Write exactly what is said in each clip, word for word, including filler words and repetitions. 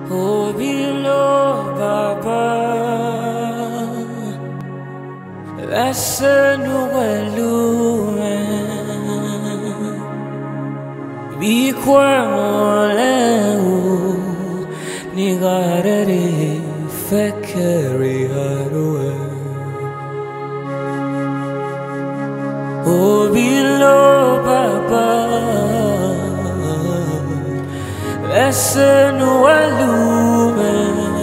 Obilo Baba, Vasa Nuelume, Bikwa Moleu, Nigarere Fekeri Haruwe. Obilo Baba, Vasa Nuelume,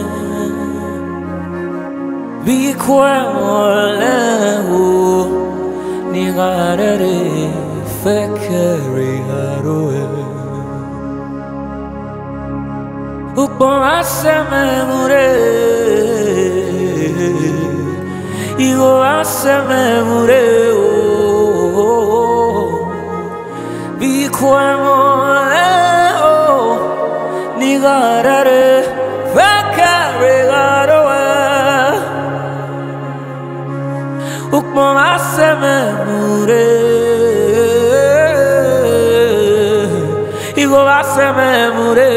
Bikwa Moleu, Nigarere Fekeri Haruwe. Ukbon aseme mure, Igo aseme mure, Bikwa moleu, Nigarere Fekeri Haruwe. Ukbon aseme mure, Igo aseme mure.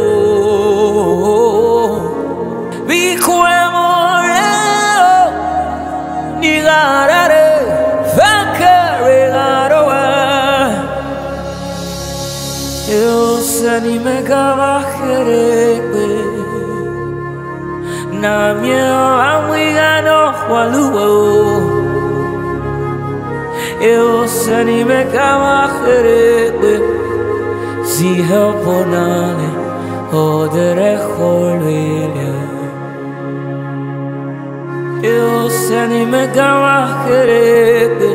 Eu sani me gavacherebe na mio amiga no waluo. Eu sani me gavacherebe si helponale odere holwele. Eu sani me gavacherebe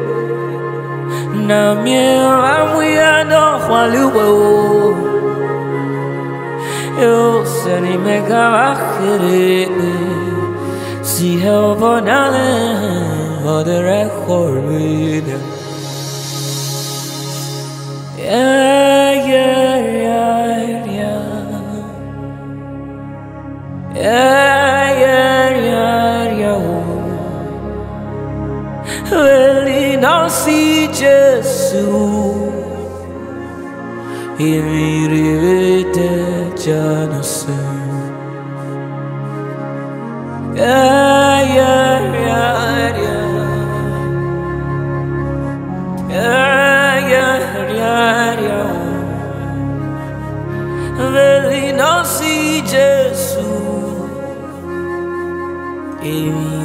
na mio amiga no waluo. Eu sani me gavacherebe si helponale odere holwele. Yeah, yeah, yeah, yeah. Yeah, yeah, yeah, yeah. Really não se Jesus, e me revete já não sei. Yeah, yeah, yeah, yeah. Yeah, yeah, yeah, yeah. Really não se Jesus, e me